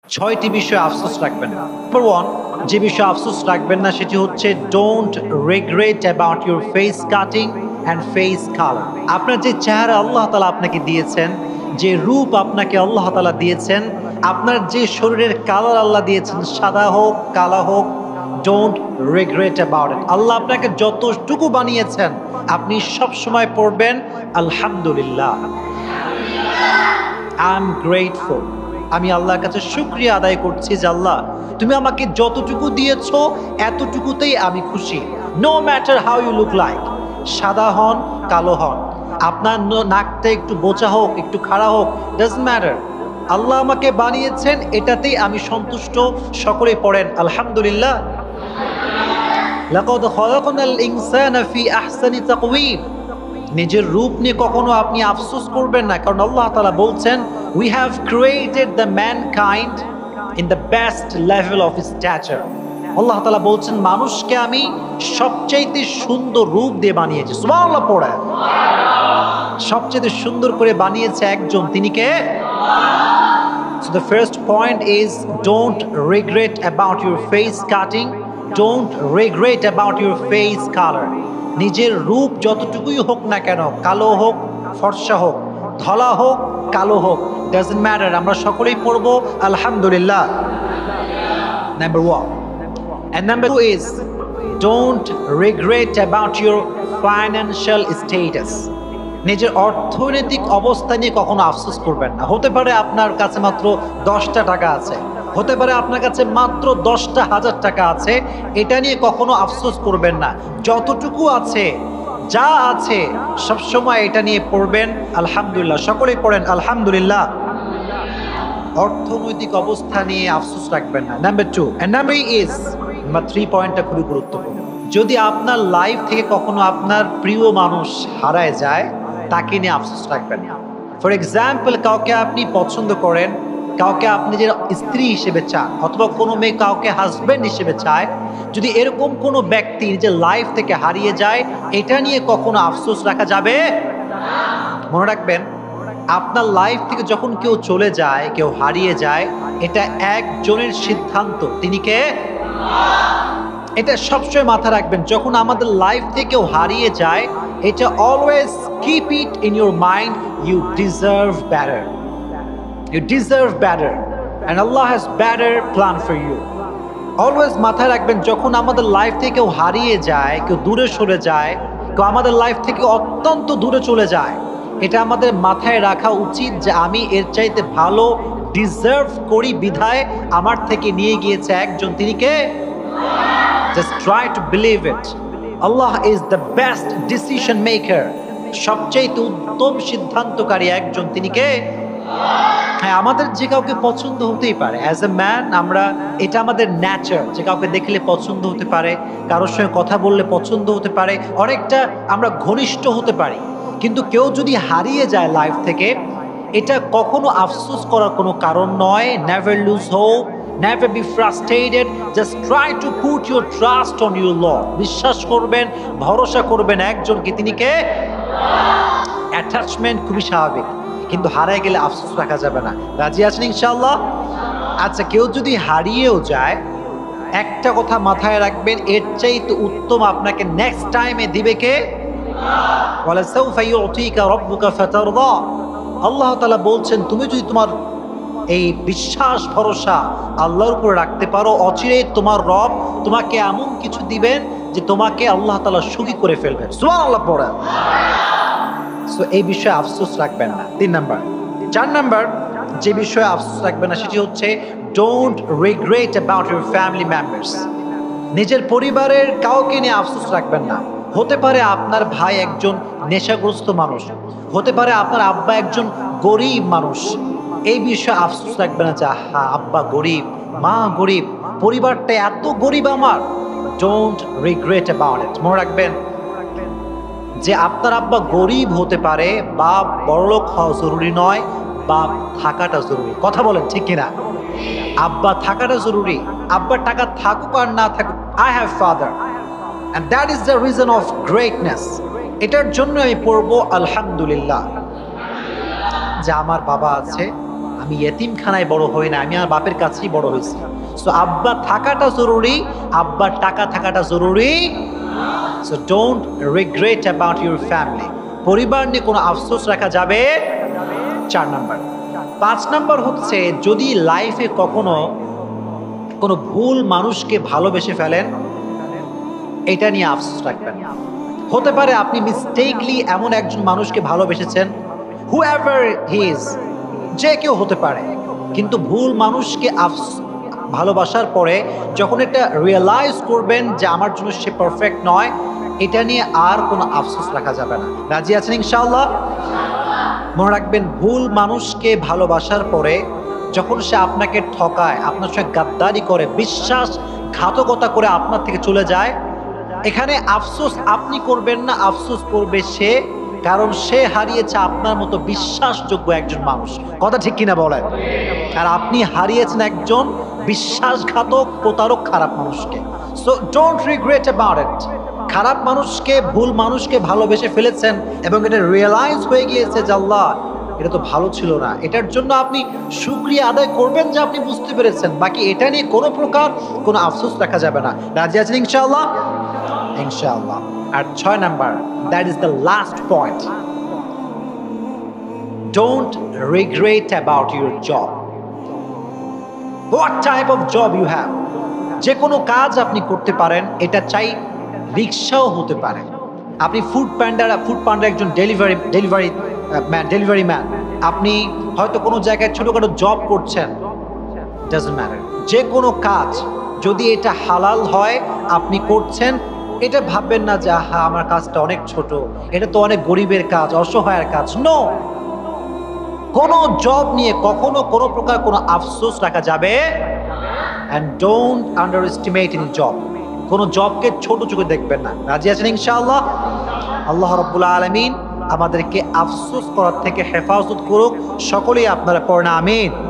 ছয়টি বিষয়ে আফসোস রাখবেন না। নাম্বার ওয়ান, যে বিষয়ে আফসোস রাখবেন না সেটি হচ্ছে don't regret about your face cutting and face colour. আপনার যে চেহারা আল্লাহ তাআলা আপনাকে দিয়েছেন, যে রূপ আপনাকে আল্লাহ তাআলা দিয়েছেন, আপনার যে শরীরের কালার আল্লাহ দিয়েছেন, সাদা হোক কালা হোক, ডোন্ট রিগ্রেট অ্যাবাউট ইট। আল্লাহ আপনাকে যতটুকু বানিয়েছেন আপনি সব সময় পড়বেন আলহামদুলিল্লাহ, আই এম গ্রেটফুল। আমি আল্লাহর কাছে শুকরিয়া আদায় করছি যে আল্লাহ তুমি আমাকে যতটুকু দিয়েছো এতটুকুতেই আমি খুশি। No matter how you look like, সাদা হন কালো হন, আপনার নাকটা একটু বোচা হোক একটু খাড়া হোক, ডাজন্ট ম্যাটার, আল্লাহ আমাকে বানিয়েছেন এটাতেই আমি সন্তুষ্ট। সকলেই পড়েন আলহামদুলিল্লাহ। লাকাদ খালাকনাল ইনসানা ফি আহসানি তাকওয়িম। নিজের রূপ নিয়ে কখনো আপনি আফসোস করবেন না, কারণ আল্লাহ তাআলা বলছেন we have created the mankind in the best level of stature। আল্লাহ তাআলা বলছেন মানুষকে আমি সবচেয়ে সুন্দর রূপ দিয়ে বানিয়েছি। সুবহানাল্লাহ পড়ে, সবচেয়ে সুন্দর করে বানিয়েছে একজন, তিনি কে? So the first point is don't regret about your face cutting, don't regret about your face color। নিজের রূপ যতটুকুই হোক না কেন, কালো হোক ফর্সা হোক, ধলা হোক কালো হোক, ডাজন্ট ম্যাটার, আমরা সকলেই পড়বো আলহামদুলিল্লাহ। Number one. And number two is don't regret about your financial status। নিজের অর্থনৈতিক অবস্থা নিয়ে কখনো আফসোস করবেন না। হতে পারে আপনার কাছে মাত্র 10টা টাকা আছে, হতে পারে আপনার কাছে মাত্র 10,000 টাকা আছে, এটা নিয়ে কখনো আফসোস করবেন না। যতটুকু আছে, যা আছে সবসময় এটা নিয়ে পড়বেন আলহামদুলিল্লাহ। সকলেই পড়েন আলহামদুলিল্লাহ। অর্থনৈতিক অবস্থা নিয়ে আফসোস রাখবেন না। Number two and number is, number 3 পয়েন্টটা খুবই গুরুত্বপূর্ণ। যদি আপনার লাইফ থেকে কখনো আপনার প্রিয় মানুষ হারায় যায়, তাকে নিয়ে আফসোস রাখবেন না। ফর এক্সাম্পল, কাউকে আপনি পছন্দ করেন, কাউকে আপনি যে স্ত্রী হিসেবে চান, অথবা কোনো মেয়ে কাউকে হাজবেন্ড হিসেবে চায়, যদি এরকম কোনো ব্যক্তি নিজের লাইফ থেকে হারিয়ে যায়, এটা নিয়ে কখনো আফসোস রাখা যাবে না। মনে রাখবেন, আপনার লাইফ থেকে যখন কেউ চলে যায়, কেউ হারিয়ে যায়, এটা একজনের সিদ্ধান্ত, তিনি কে? এটা সবসময় মাথায় রাখবেন। যখন আমাদের লাইফ থেকে কেউ হারিয়ে যায়, এটা always keep it in your mind, you deserve better, you deserve better and Allah has better plan for you. Always মাথায় রাখবেন, যখন আমাদের লাইফ থেকে কেউ হারিয়ে যায়, কেউ দূরে সরে যায়, কেউ আমাদের লাইফ থেকে অত্যন্ত দূরে চলে যায়, এটা আমাদের মাথায় রাখা উচিত যে আমি এর চাইতে ভালো ডিজার্ভ করি, বিধায় আমার থেকে নিয়ে গিয়েছে একজন, তিনি কে? Just try to believe it. Allah is the best decision maker. সবচেয়ে উত্তম সিদ্ধান্তকারী একজন, তিনি কে? হ্যাঁ, আমাদের যে কাউকে পছন্দ হতেই পারে। অ্যাজ এ ম্যান আমরা, এটা আমাদের ন্যাচার, যে কাউকে দেখলে পছন্দ হতে পারে, কারোর সঙ্গে কথা বললে পছন্দ হতে পারে, অনেকটা আমরা ঘনিষ্ঠ হতে পারি। কিন্তু কেউ যদি হারিয়ে যায় লাইফ থেকে, এটা কখনো আফসোস করার কোনো কারণ নয়। Never lose hope, never be frustrated, just try to put your trust on your Lord। বিশ্বাস করবেন, ভরসা করবেন একজনকে, তিনি কে? অ্যাটাচমেন্ট খুবই স্বাভাবিক, কিন্তু হারায় গেলে আফসোস রাখা যাবে না। রাজি আছেন ইনশাআল্লাহ? আচ্ছা, কেউ যদি হারিয়েও যায়, একটা কথা মাথায় রাখবেন, এর চাইতে উত্তম আপনাকে নেক্সট টাইমে দিবে কে? ওয়ালা সাউফা ইউতিকা রাব্বুকা ফাতারদা। আল্লাহ তাআলা বলছেন, তুমি যদি তোমার এই বিশ্বাস ভরসা আল্লাহর উপর রাখতে পারো, অচিরেই তোমার রব তোমাকে এমন কিছু দিবেন যে তোমাকে আল্লাহ তাআলা সুখী করে ফেলবেন। সুবহানাল্লাহ পড়া। সো এই বিষয়ে আফসোস রাখবেন না। 3 নাম্বার। 4 নাম্বার, যে বিষয়ে আফসোস রাখবেন না সেটি হচ্ছে don't regret about your family members. নিজের পরিবারের কাউকে নিয়ে আফসোস রাখবেন না। হতে পারে আপনার ভাই একজন নেশাগ্রস্ত মানুষ, হতে পারে আপনার আব্বা একজন গরিব মানুষ, এই বিষয়ে আফসোস রাখবেন না যে হ্যাঁ আব্বা গরিব, মা গরিব, পরিবারটা এত গরিব আমার। Don't regret about it. মনে রাখবেন যে আপনার আব্বা গরিব হতে পারে, বাপ বড়লোক হওয়া জরুরি নয়, বাপ থাকাটা জরুরি। কথা বলেন ঠিক কিনা? আব্বা থাকাটা জরুরি, আব্বার টাকা থাকুক আর না থাকুক, I have father and that is the reason of greatness। এটার জন্য আমি পড়বো আলহামদুলিল্লাহ, যে আমার বাবা আছে, আমি আমি ইয়েতিমখানায় বড় হই না, আমি আমার বাপের কাছেই বড় হয়েছি। সো আব্বা থাকাটা জরুরি, আব্বার টাকা থাকাটা জরুরি। So don't regret about your family. পরিবার নিয়ে কোনো আফসোস রাখা যাবে 4 নাম্বার। 5 নাম্বার হচ্ছে, যদি লাইফে কখনো কোনো ভুল মানুষকে ভালোবেসে ফেলেন, এটা নিয়ে আফসোস রাখবেন। হতে পারে আপনি মিস্টেকলি এমন একজন মানুষকে ভালোবেসেছেন, হুএভার হি ইজ, যে কেউ হতে পারে, কিন্তু ভুল মানুষকে ভালোবাসার পরে যখন এটা রিয়েলাইজ করবেন যে আমার জন্য সে পারফেক্ট নয়, এটা নিয়ে আর কোনো আফসোস রাখা যাবে না। রাজি আছেন ইনশাআল্লাহ? মনে রাখবেন, ভুল মানুষকে ভালোবাসার পরে যখন সে আপনাকে ঠকায়, আপনার সঙ্গে গাদ্দারি করে, বিশ্বাসঘাতকতা করে আপনার থেকে চলে যায়, এখানে আফসোস আপনি করবেন না, আফসোস করবে সে, কারণ সে হারিয়েছে আপনার মতো বিশ্বাসযোগ্য একজন মানুষ। কথা ঠিক কিনা বলেন? আর আপনি হারিয়েছেন একজন বিশ্বাসঘাতক, প্রতারক, খারাপ মানুষকে। So don't regret about it. খারাপ মানুষকে, ভুল মানুষকে ভালোবেসে ফেলেছেন এবং এটা রিয়েলাইজ হয়ে গিয়েছে যে আল্লাহ, এটা তো ভালো ছিল না, এটার জন্য আপনি শুকরিয়া আদায় করবেন যে আপনি বুঝতে পেরেছেন। বাকি এটা নিয়ে কোনো প্রকার কোনো আফসোস রাখা যাবে না। রাজি আছেন ইনশাআল্লাহ? ইনশাআল্লাহ। আর 6 number, that is the last point, don't regret about your job. What type of job you have. যে কোনো কাজ আপনি করতে পারেন, এটা চাই রিক্সাও হতে পারে। আপনি ফুড পান্ডার একজন ডেলিভারি ম্যান, আপনি হয়তো কোনো জায়গায় ছোটখাটো জব করছেন, ডাজন্ট ম্যাটার। যে কোনো কাজ যদি এটা হালাল হয়, আপনি করছেন, এটা ভাববেন না যে হ্যাঁ আমার কাজটা অনেক ছোট, এটা তো অনেক গরিবের কাজ, অসহায়ের কাজ। নো, কোনো জব নিয়ে কখনো কোনো প্রকার কোনো আফসোস রাখা যাবে। And don't underestimate in job. কোনো জবকে ছোট চোখে দেখবেন না। রাজি আছেন ইনশাআল্লাহ? আল্লাহ রাব্বুল আলামিন আমাদেরকে আফসোস করার থেকে হেফাজত করুক। সকলেই আপনারা পড়েন আমিন।